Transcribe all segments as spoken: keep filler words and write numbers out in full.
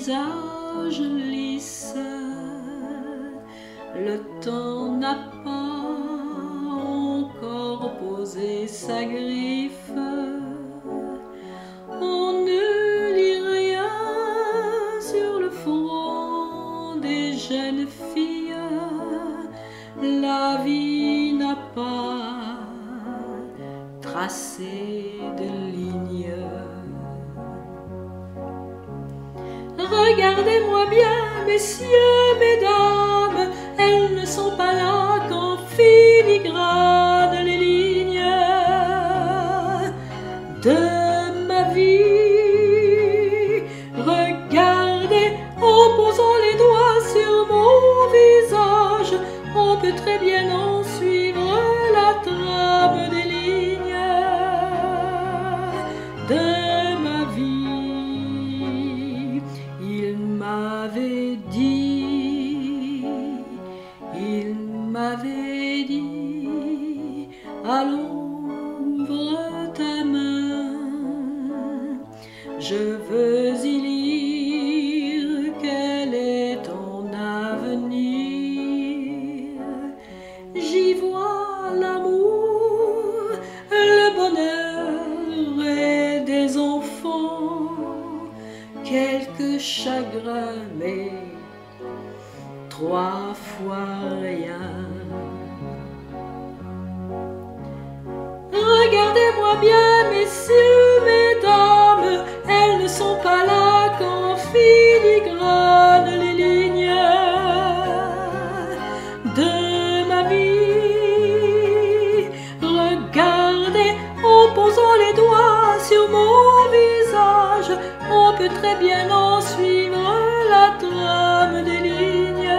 visage lisse. Le temps n'a pas encore posé sa griffe. On ne lit rien sur le front des jeunes filles. La vie n'a pas tracé de ligne. Regardez-moi bien, messieurs, mesdames, elles ne sont pas là qu'en filigrane les lignes de ma vie. Regardez, en posant les doigts sur mon visage, on peut très bien en suivre la trame des lignes de ma vie. Il m'avait dit, il m'avait dit, allons, ouvre ta main, je veux y lire quel est ton avenir. J'y vois l'amour, le bonheur et des enfants, quelques chagrins, mais trois fois rien. Regardez-moi bien, messieurs, mesdames, elles ne sont pas là qu'en filigrane les lignes de ma vie. Regardez, en posant les doigts sur mon visage, on peut très bien en suivre la trame des lignes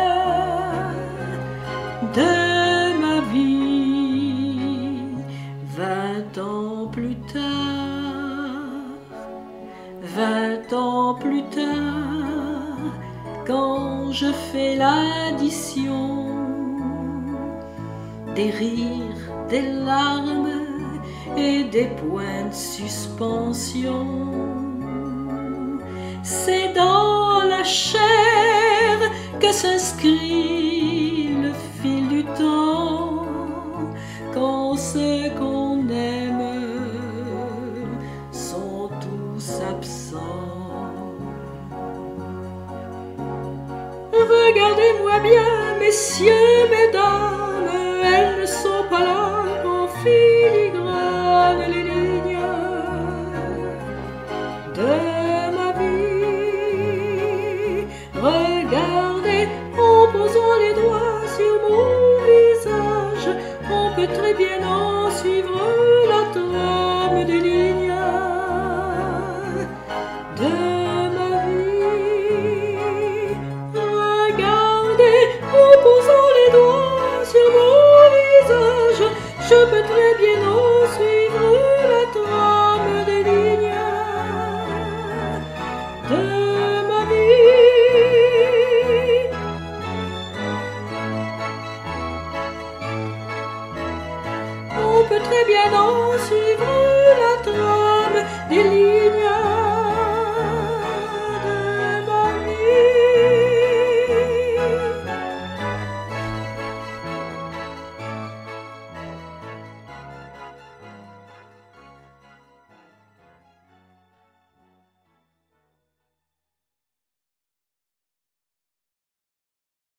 de ma vie. Vingt ans plus tard, vingt ans plus tard, quand je fais l'addition des rires, des larmes et des points de suspension, c'est dans la chair que s'inscrit le fil du temps, quand ceux qu'on aime sont tous absents. Regardez-moi bien, messieurs, mesdames, elles ne sont pas là qu'en filigrane les lignes de ma vie. Regardez, en posant les doigts sur mon visage, on peut très bien en suivre la trame des lignes de ma vie. Regardez, en posant les doigts sur mon visage, je peux très bien en suivre la trame des lignes de ma vie. On peut très bien en suivre la trame des lignes